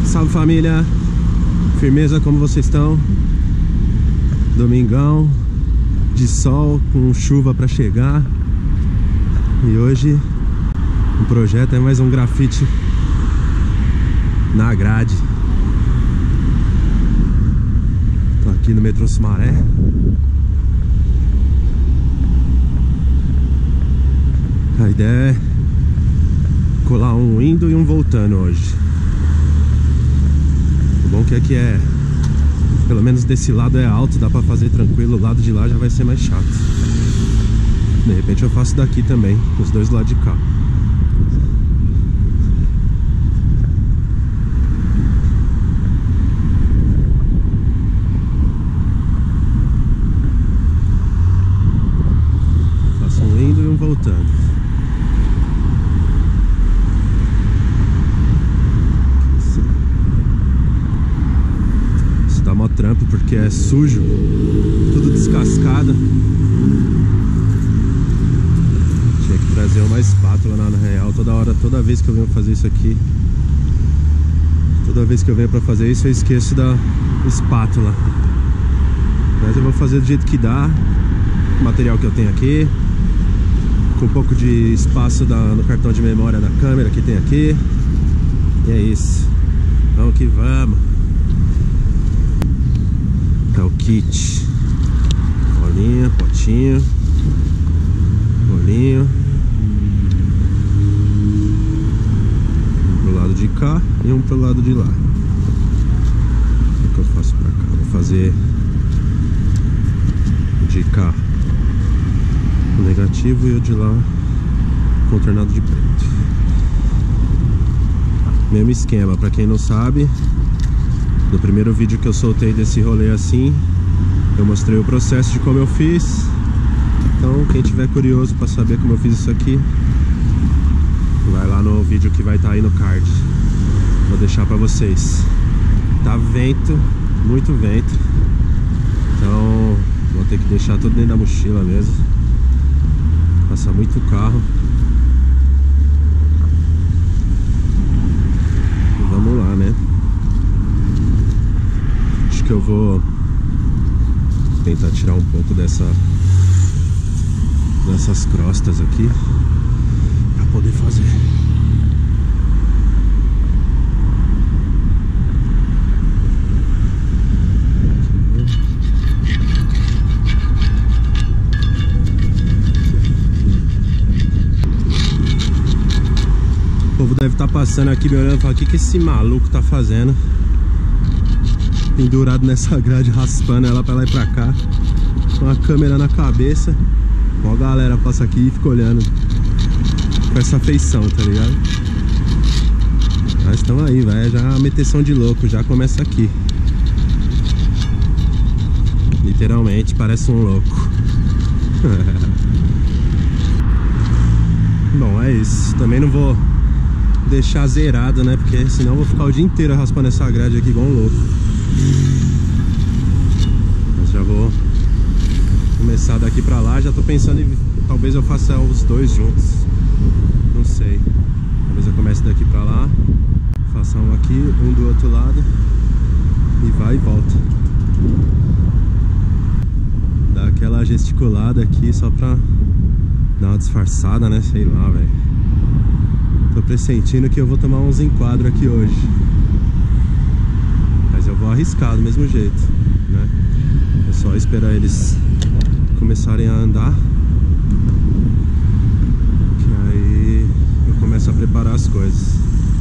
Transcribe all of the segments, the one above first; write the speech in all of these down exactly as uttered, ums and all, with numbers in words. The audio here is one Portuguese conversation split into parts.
Salve família, firmeza, como vocês estão? Domingão de sol com chuva pra chegar. E hoje o projeto é mais um grafite na grade. Tô aqui no metrô Sumaré. A ideia é colar um indo e um voltando hoje. O bom que aqui é, pelo menos desse lado é alto, dá pra fazer tranquilo. O lado de lá já vai ser mais chato. De repente eu faço daqui também, os dois lados de cá. Faço um indo e um voltando. Dá mó trampo porque é sujo, tudo descascado. Tinha que trazer uma espátula na real. Toda hora, toda vez que eu venho fazer isso aqui, toda vez que eu venho pra fazer isso eu esqueço da espátula. Mas eu vou fazer do jeito que dá, o material que eu tenho aqui, com um pouco de espaço da, no cartão de memória da câmera que tem aqui. E é isso, vamos que vamos. É o kit. Bolinha, potinho, bolinho. Um pro lado de cá e um pro lado de lá. O que eu faço pra cá? Vou fazer o de cá o negativo e o de lá contornado de preto. Mesmo esquema, pra quem não sabe. No primeiro vídeo que eu soltei desse rolê assim, eu mostrei o processo de como eu fiz. Então quem tiver curioso para saber como eu fiz isso aqui, vai lá no vídeo que vai estar aí no card. Vou deixar para vocês. Tá vento, muito vento. Então vou ter que deixar tudo dentro da mochila mesmo. Passa muito carro. E vamos lá, né? Que eu vou tentar tirar um pouco dessa dessas crostas aqui para poder fazer. O povo deve estar passando aqui me olhando e falando: o que que esse maluco tá fazendo pendurado nessa grade, raspando ela pra lá e pra cá, com a câmera na cabeça? Ó, a galera passa aqui e fica olhando com essa feição, tá ligado? Mas estão aí, velho. Já a meteção de louco já começa aqui. Literalmente parece um louco. Bom, é isso. Também não vou deixar zerado, né? Porque senão eu vou ficar o dia inteiro raspando essa grade aqui igual um louco. Mas já vou começar daqui pra lá. Já tô pensando em, talvez eu faça os dois juntos. Não sei. Talvez eu comece daqui pra lá, faça um aqui, um do outro lado, e vai e volta. Dá aquela gesticulada aqui só pra dar uma disfarçada, né? Sei lá, velho. Tô pressentindo que eu vou tomar uns enquadros aqui hoje. Mas eu vou arriscar do mesmo jeito, né? É só esperar eles começarem a andar, que aí eu começo a preparar as coisas.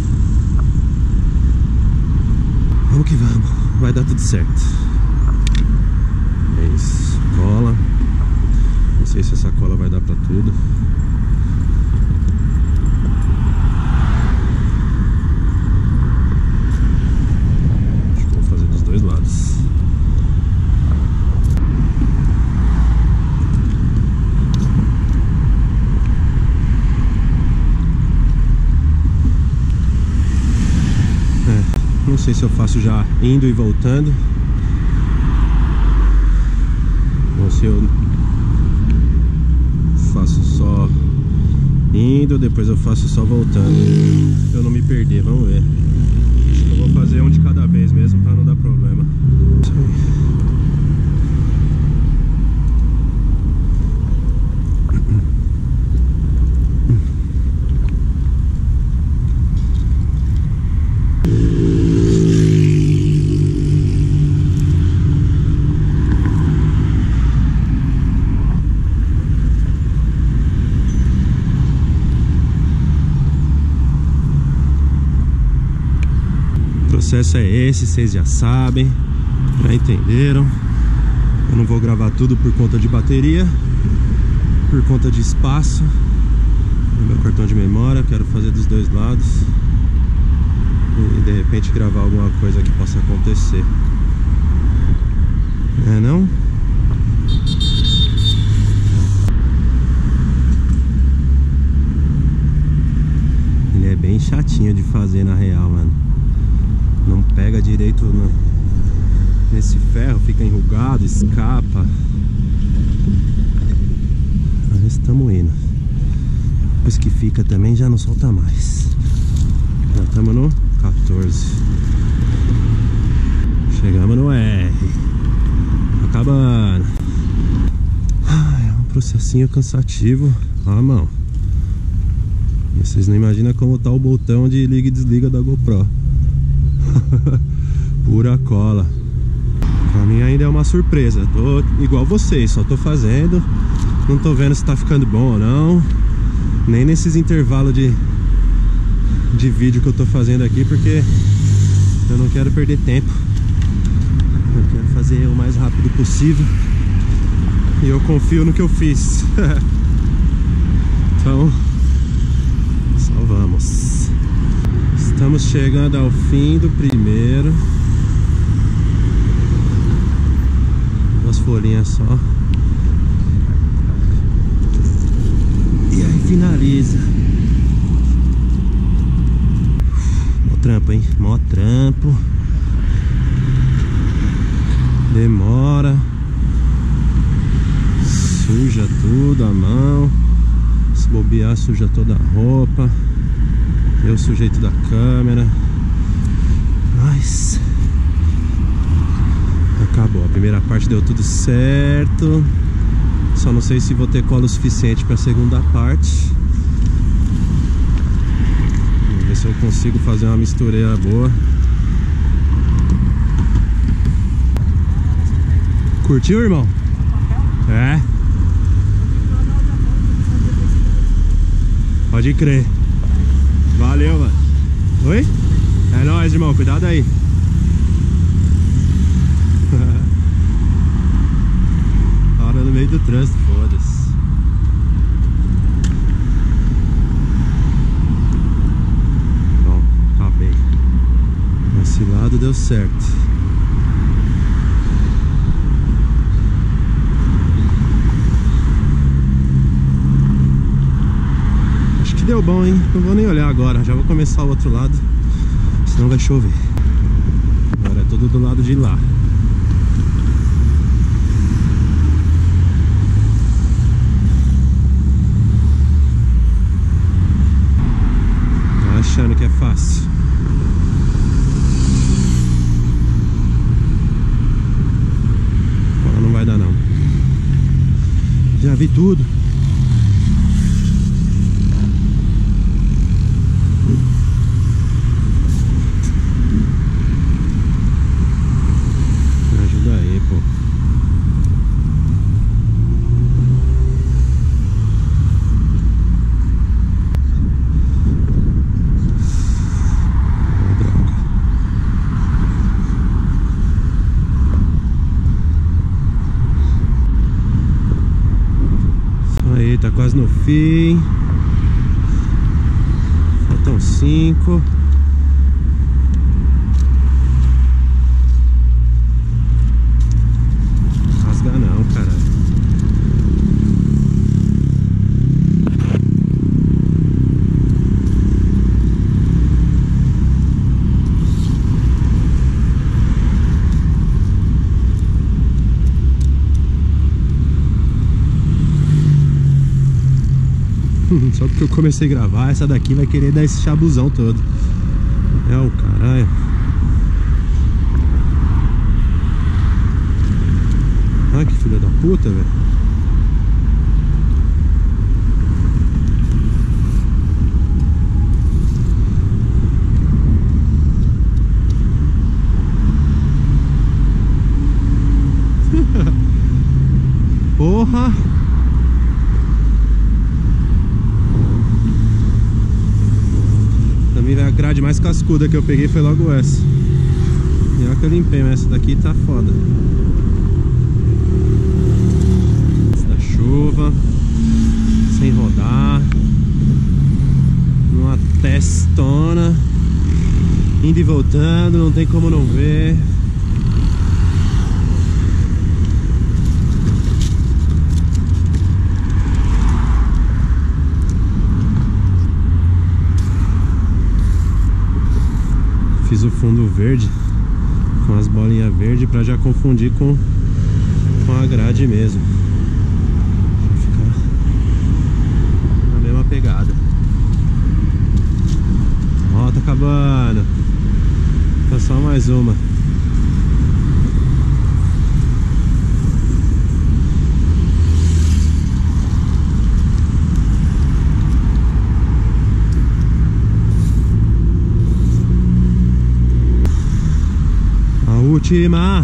Vamos que vamos, vai dar tudo certo. É isso, cola. Não sei se essa cola vai dar pra tudo. Lados. É, não sei se eu faço já indo e voltando, ou se eu faço só indo, depois eu faço só voltando, pra eu não me perder. Vamos ver. Acho que eu vou fazer um processo é esse, vocês já sabem, já entenderam. Eu não vou gravar tudo por conta de bateria, por conta de espaço. No meu cartão de memória, quero fazer dos dois lados e de repente gravar alguma coisa que possa acontecer. É não? Ele é bem chatinho de fazer na real, mano. Não pega direito no... nesse ferro, fica enrugado, escapa. Mas estamos indo. Depois que fica também já não solta mais. Já estamos no quatorze. Chegamos no R. Acabando. É um processinho cansativo. Ah, mão. E vocês não imaginam como tá o botão de liga e desliga da GoPro. Pura cola. Pra mim ainda é uma surpresa. Tô igual vocês, só tô fazendo. Não tô vendo se tá ficando bom ou não. Nem nesses intervalos de, de vídeo que eu tô fazendo aqui, porque eu não quero perder tempo. Eu quero fazer o mais rápido possível. E eu confio no que eu fiz. Então, só vamos. Estamos chegando ao fim do primeiro. Duas folhinhas só. E aí finaliza. Mó trampo, hein? Mó trampo. Demora. Suja tudo a mão. Se bobear, suja toda a roupa. Eu sujei tudo a câmera. Mas acabou. A primeira parte deu tudo certo. Só não sei se vou ter cola o suficiente para a segunda parte. Vamos ver se eu consigo fazer uma mistureira boa. Curtiu, irmão? É. Pode crer. Valeu, mano. Oi? É nóis, irmão. Cuidado aí. Para no meio do trânsito, foda-se. Bom, acabei. Esse lado deu certo. Deu bom, hein? Não vou nem olhar agora, já vou começar o outro lado, senão vai chover. Agora é tudo do lado de lá. Tá achando que é fácil? Agora não vai dar não. Já vi tudo. Tá quase no fim. Faltam cinco. Rasga não, cara. Só porque eu comecei a gravar, essa daqui vai querer dar esse chabuzão todo. É o caralho. Ah, que filha da puta, velho. Porra! mim a grade mais cascuda que eu peguei foi logo essa. E olha que eu limpei, mas essa daqui tá foda. Essa da chuva, sem rodar, numa testona, indo e voltando, não tem como não ver. Fiz o fundo verde com as bolinhas verdes pra já confundir com, com a grade mesmo. Pra ficar na mesma pegada. Ó, tá acabando. Tá só mais uma. Última.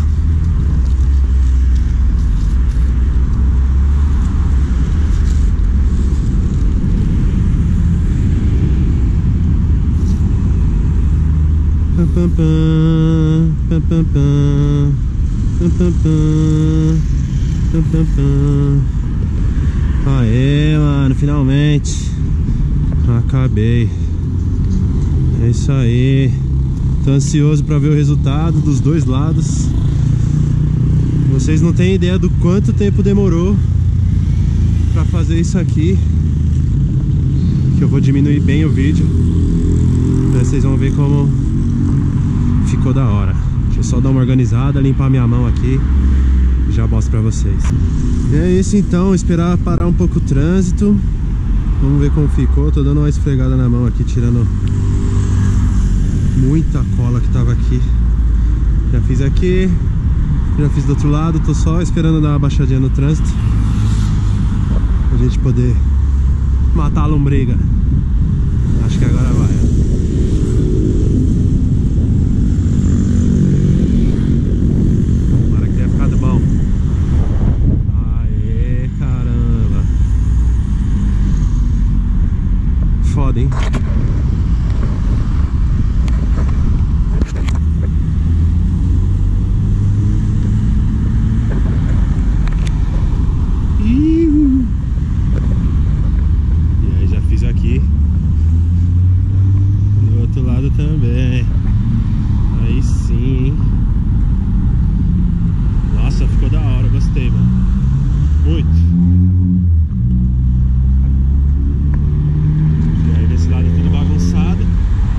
Pam, pam, pam, pam, pam, pam, pam, pam, pam, pam, pam. Aê, mano, finalmente acabei. É isso aí. Tô ansioso pra ver o resultado dos dois lados. Vocês não têm ideia do quanto tempo demorou pra fazer isso aqui, que eu vou diminuir bem o vídeo. Aí vocês vão ver como ficou da hora. Deixa eu só dar uma organizada, limpar minha mão aqui e já mostro pra vocês. E é isso então, esperar parar um pouco o trânsito. Vamos ver como ficou. Tô dando uma esfregada na mão aqui, tirando muita cola que tava aqui. Já fiz aqui, já fiz do outro lado. Tô só esperando dar uma baixadinha no trânsito pra gente poder matar a lombriga. Acho que agora vai. Tomara que tenha ficado bom. Aê, caramba. Foda, hein? Também. Aí sim, hein? Nossa, ficou da hora, gostei, mano. Muito. E aí desse lado tudo bagunçado, né?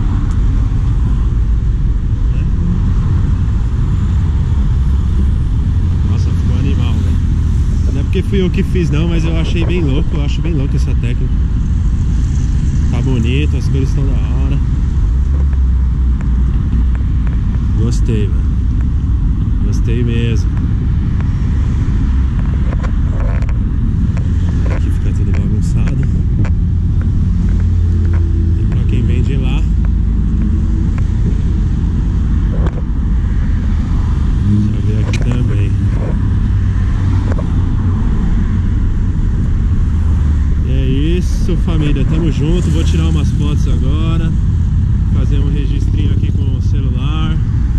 Nossa, ficou animal, velho. Não é porque fui eu que fiz não, mas eu achei bem louco. Eu acho bem louco essa técnica. Tá bonito, as cores estão da hora. Gostei, velho. Gostei mesmo. Aqui fica tudo bagunçado. E pra quem vem de lá, deixa eu ver aqui também. E é isso, família. Tamo junto. Vou tirar umas fotos agora. Fazer um registrinho aqui com o celular.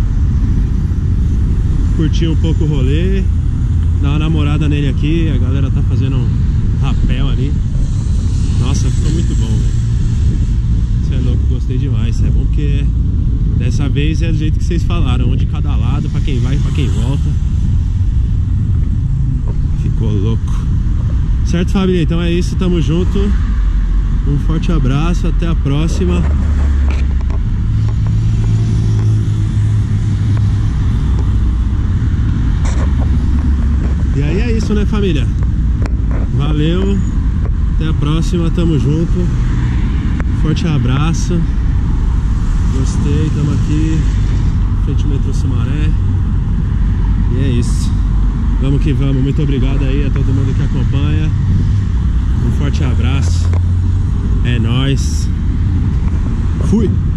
Curtir um pouco o rolê, dar uma namorada nele aqui. A galera tá fazendo um rapel ali. Nossa, ficou muito bom, velho. Isso é louco, gostei demais. É bom porque dessa vez é do jeito que vocês falaram, um de cada lado, pra quem vai e pra quem volta. Ficou louco. Certo, família? Então é isso, tamo junto. Um forte abraço, até a próxima. E aí é isso, né, família? Valeu, até a próxima, tamo junto. Forte abraço. Gostei, tamo aqui frente ao metrô Sumaré. E é isso. Vamos que vamos, muito obrigado aí a todo mundo que acompanha. Um forte abraço. É nóis. Fui!